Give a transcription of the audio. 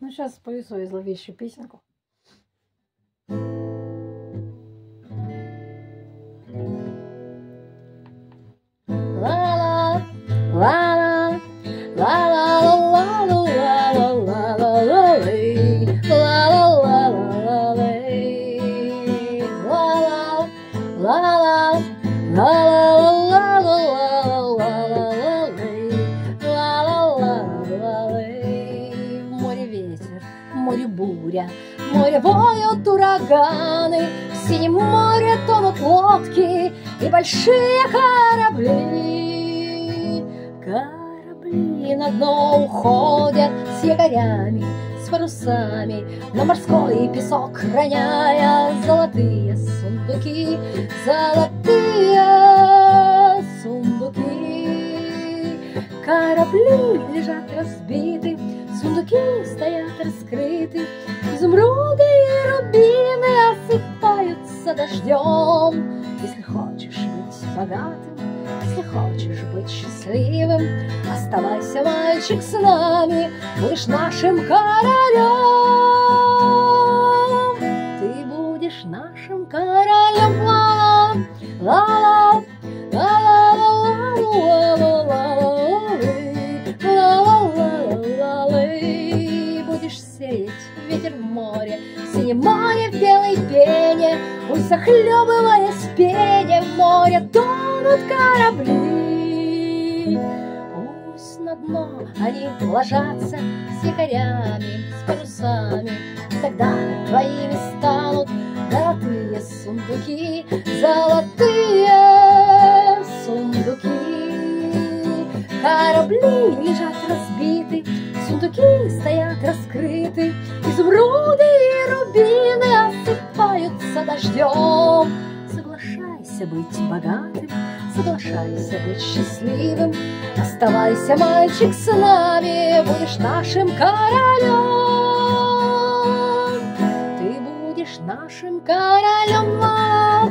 Ну, сейчас спою свою зловещую песенку. Ла-ла, ла-ла, ла-ла-ла-ла-ла-ла-ла-ла-лей, ла-ла-ла-ла-ла-лей, ла-ла, ла-ла, ла-ла-ла-ла-ла-ла-ла-лей, ла-ла-ла-ла-лей. Море ветер, море буря, море воют ураганы, в синем море тонут лодки и большие корабли. Корабли на дно уходят с якорями, с парусами, на морской песок роняя золотые сундуки, золотые сундуки. Корабли лежат разбиты, сундуки стоят раскрыты, изумруды и рубины осыпаются дождем. Если хочешь быть богатым, если хочешь быть счастливым, оставайся, мальчик, с нами, будешь нашим королем. Ты будешь нашим королем. Ла-ла, ла-ла-ла-ла-ла-ла-ла-ла-ла-ла-ла-ла. Будешь сеять ветер в море, в синем море в белой пене, пусть захлебываясь в пене в море тонут корабли. Пусть на дно они ложатся с якорями, с парусами, тогда твоими станут золотые сундуки, золотые сундуки. Корабли лежат разбиты, сундуки стоят раскрыты, изумруды и рубины осыпаются дождем. Соглашайся быть богатым, соглашайся быть счастливым, оставайся, мальчик, с нами, будешь нашим королем. Ты будешь нашим королем.